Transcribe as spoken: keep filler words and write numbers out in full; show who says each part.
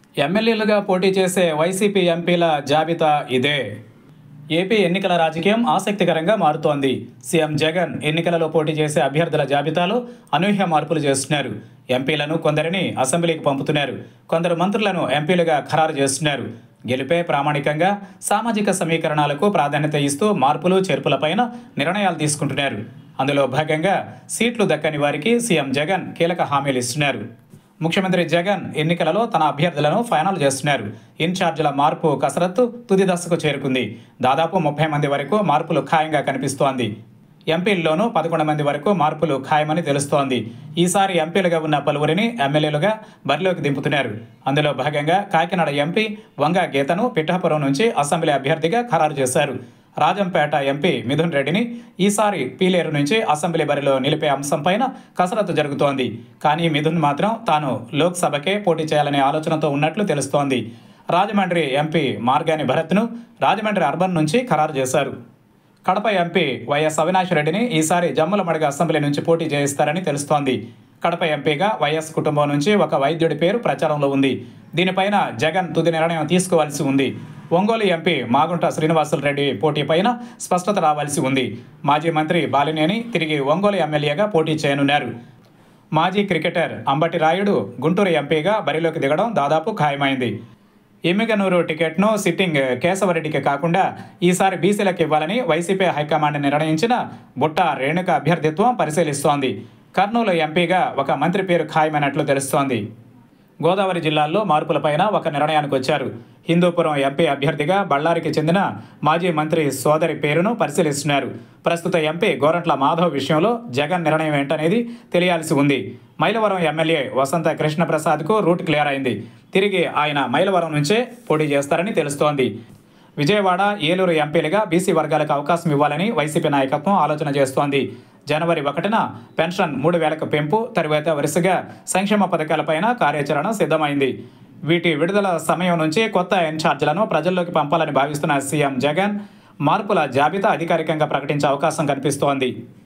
Speaker 1: ఎమ్మెల్యేలుగా పోటీ చేసే వైసీపీ ఎంపీల జాబితా ఇదే. ఏపీ ఎన్నికల రాజకీయం ఆసక్తికరంగా మారుతోంది. సీఎం జగన్ ఎన్నికలలో పోటీ చేసే అభ్యర్థుల జాబితాలో అనూహ్య మార్పులు చేస్తున్నారు. ఎంపీలను కొందరిని అసెంబ్లీకి పంపుతున్నారు. కొందరు మంత్రులను ఎంపీలుగా ఖరారు చేస్తున్నారు. గెలుపే ప్రామాణికంగా సామాజిక సమీకరణాలకు ప్రాధాన్యత ఇస్తూ మార్పులు చేర్పులపైన నిర్ణయాలు తీసుకుంటున్నారు. అందులో భాగంగా సీట్లు దక్కని వారికి సీఎం జగన్ కీలక హామీలు ఇస్తున్నారు. ముఖ్యమంత్రి జగన్ ఎన్నికలలో తన అభ్యర్థులను ఫైనల్ చేస్తున్నారు. ఇన్ఛార్జీల మార్పు కసరత్తు తుది దశకు చేరుకుంది. దాదాపు ముప్పై మంది వరకు మార్పులు ఖాయంగా కనిపిస్తోంది. ఎంపీల్లోనూ పదకొండు మంది వరకు మార్పులు ఖాయమని తెలుస్తోంది. ఈసారి ఎంపీలుగా ఉన్న పలువురిని ఎమ్మెల్యేలుగా బరిలోకి దింపుతున్నారు. అందులో భాగంగా కాకినాడ ఎంపీ వంగ గీతను పిఠాపురం నుంచి అసెంబ్లీ అభ్యర్థిగా ఖరారు చేశారు. రాజంపేట ఎంపీ మిథున్ రెడ్డిని ఈసారి పీలేరు నుంచి అసెంబ్లీ బరిలో నిలిపే అంశంపైన కసరత్తు జరుగుతోంది. కానీ మిథున్ మాత్రం తాను లోక్సభకే పోటీ చేయాలనే ఆలోచనతో ఉన్నట్లు తెలుస్తోంది. రాజమండ్రి ఎంపీ మార్గాని భరత్ను రాజమండ్రి అర్బన్ నుంచి ఖరారు చేశారు. కడప ఎంపీ వైఎస్ అవినాష్ రెడ్డిని ఈసారి జమ్మలమడుగు అసెంబ్లీ నుంచి పోటీ చేయిస్తారని తెలుస్తోంది. కడప ఎంపీగా వైఎస్ కుటుంబం నుంచి ఒక వైద్యుడి పేరు ప్రచారంలో ఉంది. దీనిపైన జగన్ తుది నిర్ణయం తీసుకోవాల్సి ఉంది. ఒంగోలు ఎంపీ మాగుంట శ్రీనివాసులు రెడ్డి పోటీ పైన స్పష్టత రావాల్సి ఉంది. మాజీ మంత్రి బాలినేని తిరిగి ఒంగోలు ఎమ్మెల్యేగా పోటీ చేయనున్నారు. మాజీ క్రికెటర్ అంబటి రాయుడు గుంటూరు ఎంపీగా బరిలోకి దిగడం దాదాపు ఖాయమైంది. ఎమ్మిగనూరు టికెట్ను సిట్టింగ్ కేశవరెడ్డికి కాకుండా ఈసారి బీసీలకు ఇవ్వాలని వైసీపీ హైకమాండ్ నిర్ణయించిన బుట్ట రేణుక అభ్యర్థిత్వం పరిశీలిస్తోంది. కర్నూలు ఎంపీగా ఒక మంత్రి పేరు ఖాయమైనట్లు తెలుస్తోంది. గోదావరి జిల్లాల్లో మార్పులపైన ఒక నిర్ణయానికి వచ్చారు. హిందూపురం ఎంపీ అభ్యర్థిగా బళ్ళారికి చెందిన మాజీ మంత్రి సోదరి పేరును పరిశీలిస్తున్నారు. ప్రస్తుత ఎంపీ గోరంట్ల మాధవ్ విషయంలో జగన్ నిర్ణయం ఏంటనేది తెలియాల్సి ఉంది. మైలవరం ఎమ్మెల్యే వసంత కృష్ణప్రసాద్కు రూట్ క్లియర్ అయింది. తిరిగి ఆయన మైలవరం నుంచే పోటీ చేస్తారని తెలుస్తోంది. విజయవాడ, ఏలూరు ఎంపీలుగా బీసీ వర్గాలకు అవకాశం ఇవ్వాలని వైసీపీ నాయకత్వం ఆలోచన చేస్తోంది. జనవరి ఒకటిన పెన్షన్ మూడు వేలకు పెంపు, తరువాత వరుసగా సంక్షేమ పథకాలపైన కార్యాచరణ సిద్ధమైంది. వీటి విడుదల సమయం నుంచి కొత్త ఇన్ఛార్జీలను ప్రజల్లోకి పంపాలని భావిస్తున్న సీఎం జగన్ మార్పుల జాబితా అధికారికంగా ప్రకటించే అవకాశం కనిపిస్తోంది.